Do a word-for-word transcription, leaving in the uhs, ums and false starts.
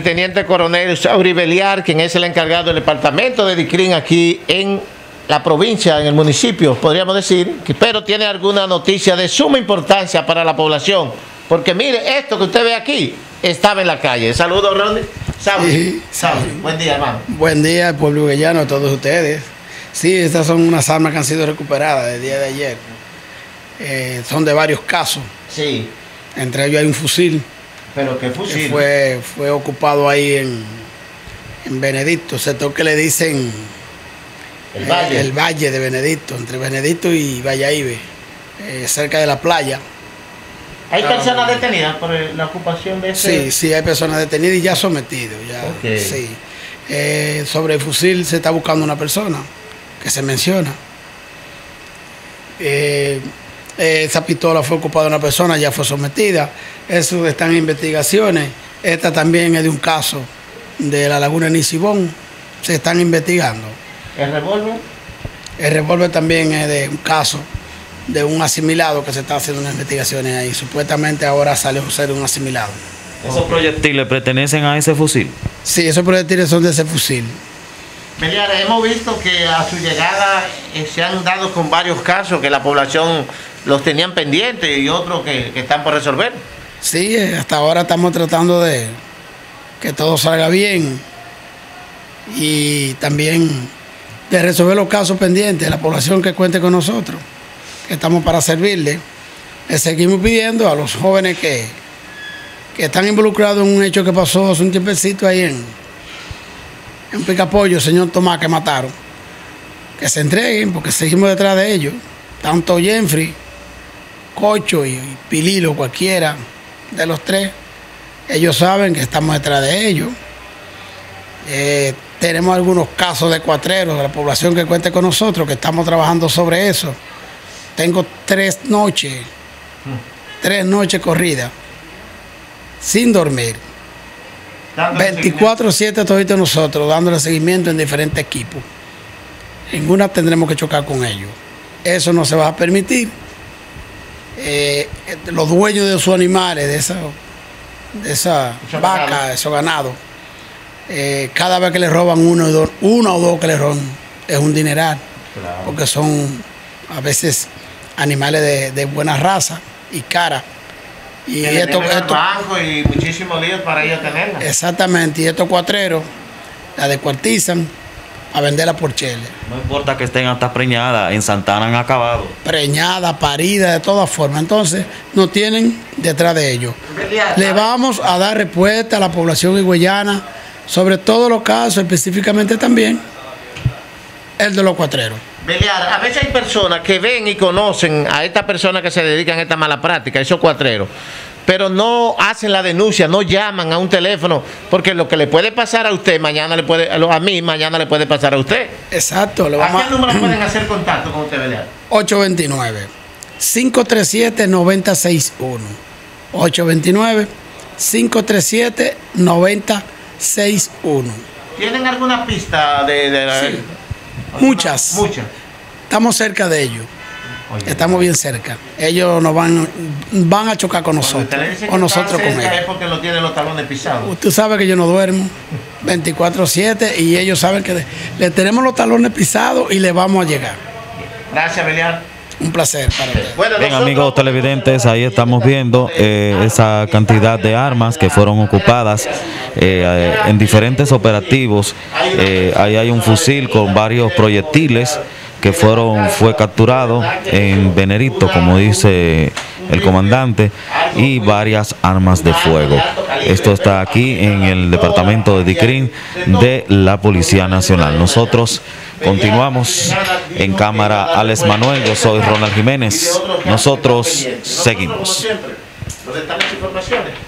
teniente coronel Sauri Beliar, quien es el encargado del departamento de DICRIN aquí en la provincia, en el municipio, podríamos decir, que, pero tiene alguna noticia de suma importancia para la población. Porque mire, esto que usted ve aquí estaba en la calle. Saludos, Ronnie. Sauri. Sí, Sauri. Sí. Buen día, hermano. Buen día al pueblo huellano, a todos ustedes. Sí, estas son unas armas que han sido recuperadas el día de ayer. Eh, son de varios casos. Sí. Entre ellos hay un fusil. ¿Pero qué fusil? Que fue, fue ocupado ahí en, en Benedicto, sector que le dicen el Valle. Eh, el Valle de Benedicto, entre Benedicto y Valladolid, eh, cerca de la playa. ¿Hay personas detenidas por la ocupación de ese? Sí, sí, hay personas detenidas y ya sometidos. Ya, okay. Sí. Eh, sobre el fusil se está buscando una persona que se menciona. Eh, esa pistola fue ocupada de una persona, ya fue sometida. Eso está en investigaciones. Esta también es de un caso de la Laguna Nisibón. Se están investigando. ¿El revólver? El revólver también es de un caso de un asimilado que se está haciendo unas investigaciones ahí. Supuestamente ahora sale ser un asimilado. ¿Esos proyectiles pertenecen a ese fusil? Sí, esos proyectiles son de ese fusil. Beliar, hemos visto que a su llegada eh, se han dado con varios casos que la población los tenían pendientes y otros que, que están por resolver. Sí, hasta ahora estamos tratando de que todo salga bien y también de resolver los casos pendientes, la población que cuente con nosotros, que estamos para servirle. Le seguimos pidiendo a los jóvenes que, que están involucrados en un hecho que pasó hace un tiempecito ahí en, en Picapollo, señor Tomás, que mataron, que se entreguen porque seguimos detrás de ellos, tanto Jenfrey, Cocho y, y Pililo, cualquiera de los tres, ellos saben que estamos detrás de ellos. Eh, tenemos algunos casos de cuatreros de la población que cuente con nosotros, que estamos trabajando sobre eso. Tengo tres noches, mm. tres noches corridas, sin dormir. veinticuatro siete toditos nosotros, dándole seguimiento en diferentes equipos. En una tendremos que chocar con ellos. Eso no se va a permitir. Eh, los dueños de sus animales, de esa, de esa vaca, de esos ganados, eh, cada vez que le roban uno o dos, uno o dos que le roban, es un dineral, claro. Porque son a veces animales de, de buena raza y cara. Y que esto, esto banco y muchísimos líos para ellos tenerla. Exactamente, y estos cuatreros la descuartizan a venderla por chele. No importa que estén hasta preñadas, en Santana han acabado. Preñada, parida, de todas formas. Entonces, nos tienen detrás de ellos. Le vamos a dar respuesta a la población higüeyana sobre todos los casos, específicamente también el de los cuatreros. Beliar, a veces hay personas que ven y conocen a estas personas que se dedican a esta mala práctica, esos cuatreros, pero no hacen la denuncia, no llaman a un teléfono, porque lo que le puede pasar a usted, mañana le puede, a mí, mañana le puede pasar a usted. Exacto. ¿A qué número pueden hacer contacto con usted, Beliar? ocho dos nueve, cinco tres siete, nueve cero seis uno. ocho dos nueve, cinco tres siete, nueve cero seis uno. ¿Tienen alguna pista de, de la... Sí. Muchas. Muchas. Estamos cerca de ellos. Oye, estamos bien cerca. Ellos nos van, van a chocar con nosotros. O nosotros con ellos. Es porque no tienen los talones pisados. Usted sabe que yo no duermo veinticuatro siete y ellos saben que le tenemos los talones pisados y le vamos a llegar. Gracias, Beliar. Un placer para ustedes. Bueno, bien, amigos televidentes, ahí estamos viendo eh, esa cantidad de armas que fueron ocupadas eh, en diferentes operativos. Eh, ahí hay un fusil con varios proyectiles que fueron fue capturado en Benedicto, como dice el comandante, y varias armas de fuego. Esto está aquí en el departamento de DICRIN de la Policía Nacional. Nosotros continuamos en cámara. Alex Manuel, yo soy Ronald Jiménez. Nosotros seguimos.